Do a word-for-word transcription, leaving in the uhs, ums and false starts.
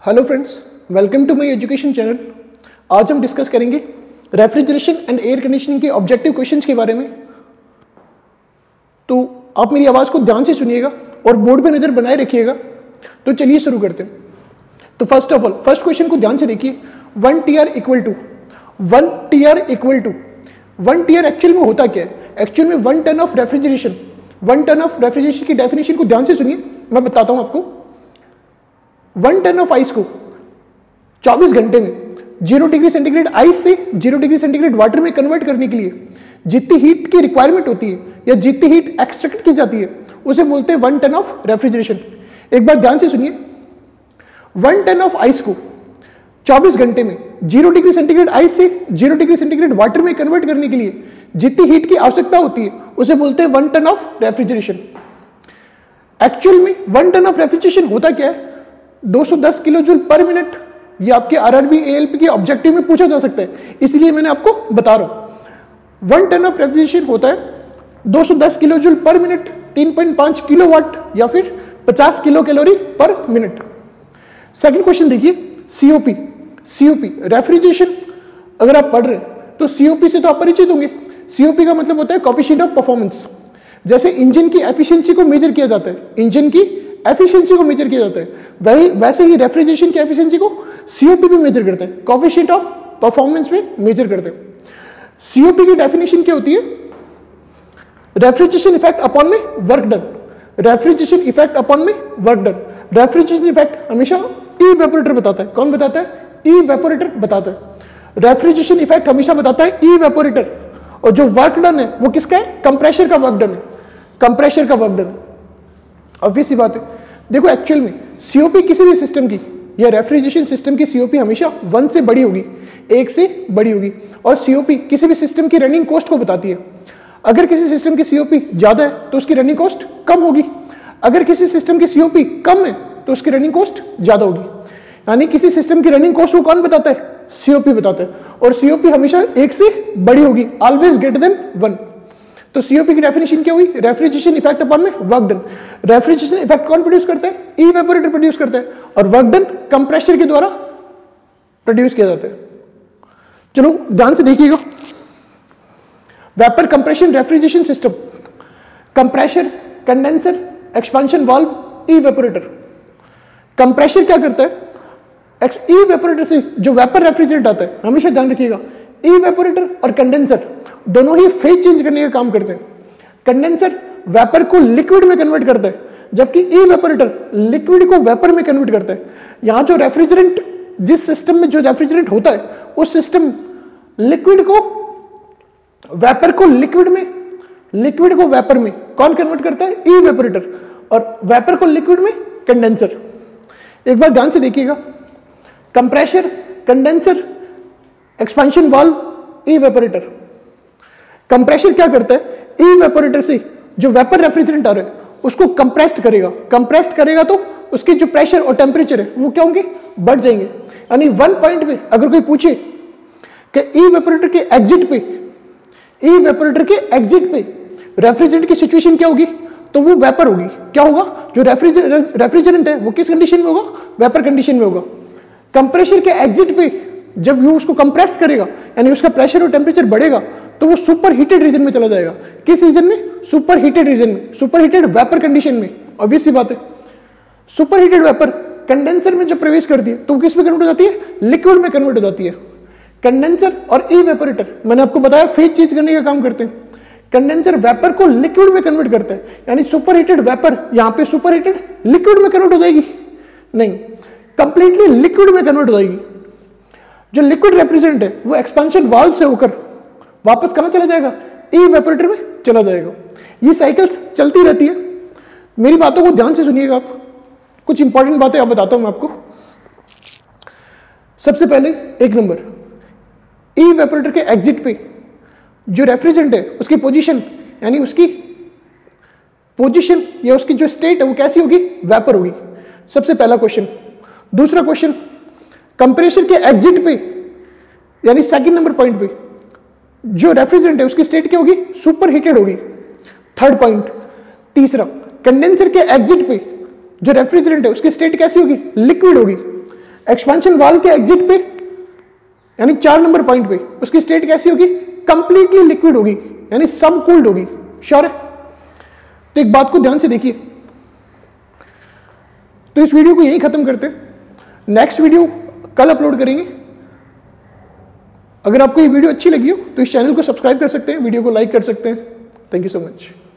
Hello friends, welcome to my education channel. आज हम discuss करेंगे रेफ्रिजरेशन एंड एयर कंडीशनिंग के ऑब्जेक्टिव क्वेश्चंस के बारे में। तो आप मेरी आवाज़ को ध्यान से सुनिएगा और बोर्ड पे नज़र बनाए रखिएगा। तो चलिए शुरू करते हैं। तो first of all first question को ध्यान से देखिए। One T R equal to one T R equal to one T R actual में होता क्या है? एक्चुअल में one ton of refrigeration one ton of refrigeration की डेफिनेशन को ध्यान से सुनिए, मैं बताता हूं आपको। वन टन ऑफ आइस को चौबीस घंटे में जीरो डिग्री सेंटीग्रेड आइस से जीरो डिग्री सेंटीग्रेड वाटर में कन्वर्ट करने के लिए जितनी हीट की रिक्वायरमेंट होती है या जितनी हीट एक्सट्रैक्ट की जाती है उसे बोलते हैं वन टन ऑफ रेफ्रिजरेशन। एक बार ध्यान से सुनिए, वन टन ऑफ आइस को चौबीस घंटे में जीरो डिग्री सेंटीग्रेड आइस से जीरो डिग्री सेंटीग्रेड वाटर में कन्वर्ट करने के लिए जितनी हीट की आवश्यकता होती है उसे बोलते हैं one ton of refrigeration. Actual में वन टन ऑफ रेफ्रिजरेशन होता क्या है? दो सौ दस किलो जूल पर मिनट। ये आपके आरआरबी एएलपी के ऑब्जेक्टिव में पूछा जा सकता है, इसलिए मैंने आपको बता रहा हूं। वन टन ऑफ रेफ्रिजरेशन होता है दो सौ दस किलो जूल पर मिनट, तीन पॉइंट पाँच किलो वाट या फिर पचास kilo calorie per minute. Second question देखिए, सीओपी। सीओपी रेफ्रिजरेशन अगर आप पढ़ रहे हैं तो सीओपी से तो आप परिचित होंगे। सीओपी का मतलब होता है कोएफिशिएंट ऑफ परफॉर्मेंस। जैसे इंजन की एफिशिएंसी को मेजर किया जाता है, इंजन की एफिशिएंसी को मेजर किया जाता है, वही वैसे ही रेफ्रिजरेशन की एफिशिएंसी को सीओपी भी मेजर करते हैं, कोएफिशिएंट ऑफ परफॉर्मेंस में मेजर करते हैं। सीओपी की डेफिनेशन क्या होती है? रेफ्रिजरेशन इफेक्ट अपॉन में work done. Refrigeration effect upon में वर्क डन। रेफ्रिजरेशन इफेक्ट हमेशा इवेपोरेटर बताता है। कौन बताता है? इवेपोरेटर बताता है। रेफ्रिजरेशन इफेक्ट हमेशा बताता है इवेपोरेटर, और जो वर्क डन है वो किसका है? कंप्रेशर का वर्क डन है। कंप्रेशर का वर्क डन। ऑब्वियस सी बात है। देखो एक्चुअल में सीओपी किसी भी सिस्टम की या रेफ्रिजरेशन सिस्टम की सीओपी हमेशा वन से बड़ी होगी, एक से बड़ी होगी। और सीओपी किसी भी सिस्टम की रनिंग कॉस्ट को बताती है। अगर किसी सिस्टम की सीओपी ज्यादा है तो उसकी रनिंग कॉस्ट कम होगी, अगर किसी सिस्टम की सीओपी कम है तो उसकी रनिंग कॉस्ट ज्यादा होगी। यानी किसी सिस्टम की रनिंग कॉस्ट को कौन बताता है? सीओपी बताता है। और सीओपी हमेशा एक से बड़ी होगी, ऑलवेज ग्रेटर देन वन। तो सीओपी की डेफिनेशन क्या हुई? रेफ्रिजरेशन इफेक्ट अपॉन में वर्क डन। रेफ्रिजरेशन इफेक्ट कौन प्रोड्यूस करता है? इवेपोरेटर प्रोड्यूस करता है, और वर्क डन कंप्रेशर के द्वारा प्रोड्यूस किया जाता है। चलो ध्यान से देखिएगा। Vapour compression refrigeration system, compressor, condenser, expansion valve, evaporator. Compressor क्या करता है? इवेपोरेटर से जो वेपर रेफ्रिजरेंट आता है, हमेशा ध्यान रखिएगा, इवेपोरेटर और कंडेंसर दोनों ही फेज चेंज करने का काम करते हैं। कंडेंसर वेपर को लिक्विड में कन्वर्ट करता है, जबकि इवेपोरेटर लिक्विड को वेपर में कन्वर्ट करता है। यहां जो रेफ्रिजरेंट, जिस सिस्टम में जो रेफ्रिजरेंट होता है, उस सिस्टम लिक्विड को वेपर को लिक्विड में, लिक्विड को वेपर में कौन कन्वर्ट करता है? इवेपोरेटर। और वेपर को लिक्विड में कंडेंसर। एक बार ध्यान से देखिएगा, compressor, condenser, expansion valve, evaporator. Compressor क्या करता है? इवेपोरेटर से जो वेपर रेफ्रिजरेंट आ रहा है उसको कंप्रेस्ड करेगा। कंप्रेस्ड करेगा तो उसके जो प्रेशर और टेम्परेचर है वो क्या होंगे? बढ़ जाएंगे। यानी वन पॉइंट पे अगर कोई पूछे कि इवेपोरेटर के एग्जिट पे इवेपोरेटर के एग्जिट पे रेफ्रिजरेंट की सिचुएशन क्या होगी, तो वो वेपर होगी। क्या होगा? जो रेफ्रिजरेंट रेफ्रिजरेंट है वो किस कंडीशन में होगा? वेपर कंडीशन में होगा। कंप्रेशर के एग्जिट पे जब वो उसको कंप्रेस करेगा, यानी उसका प्रेशर और टेम्परेचर बढ़ेगा, तो वो सुपर हीटेड रीजन में चला जाएगा। किस रीजन में? सुपर हीटेड रीजन में, सुपर हीटेड वेपर कंडीशन में। ऑब्वियस सी बात है। सुपर हीटेड वेपर कंडेंसर में जब प्रवेश करती है तो किस में कन्वर्ट हो जाती है? लिक्विड में कन्वर्ट हो जाती है। कंडेंसर और इवेपोरेटर मैंने आपको बताया फेज चेंज करने का काम करते हैं। कंडेंसर वेपर को लिक्विड में कन्वर्ट करता है, यानी सुपर हीटेड वेपर यहां पे सुपर हीटेड लिक्विड में कन्वर्ट हो जाएगी? नहीं, कंप्लीटली लिक्विड में कन्वर्ट हो जाएगी। जो लिक्विड रेफ्रिजरेंट है वो एक्सपेंशन वाल्व से होकर वापस कहां चला जाएगा? इवेपोरेटर में चला जाएगा। ये साइकिल्स चलती रहती है। मेरी बातों को ध्यान से सुनिएगा आप, कुछ इंपॉर्टेंट बातें आप बताता हूं मैं आपको। सबसे पहले एक नंबर, इवेपोरेटर के एग्जिट पे जो रेफ्रिजरेंट है उसकी पोजीशन, यानी उसकी पोजीशन या उसकी जो स्टेट है वो कैसी होगी? वेपर होगी। सबसे पहला क्वेश्चन। दूसरा क्वेश्चन, कंप्रेशर के एग्जिट पे यानी सेकंड नंबर पॉइंट पे जो रेफ्रिजरेंट है उसकी स्टेट क्या होगी? सुपर हीटेड होगी। Third point. तीसरा, कंडेंसर के एग्जिट पे जो रेफ्रिजरेंट है उसकी स्टेट कैसी होगी? लिक्विड होगी। एक्सपेंशन वाल्व के एग्जिट पे यानी चार नंबर पॉइंट पे उसकी स्टेट कैसी होगी? कंप्लीटली लिक्विड होगी, यानी सब कूल्ड होगी। श्योर है? तो एक बात को ध्यान से देखिए। तो इस वीडियो को यहीं खत्म करते हैं, नेक्स्ट वीडियो कल अपलोड करेंगे। अगर आपको ये वीडियो अच्छी लगी हो तो इस चैनल को सब्सक्राइब कर सकते हैं, वीडियो को लाइक कर सकते हैं। Thank you so much.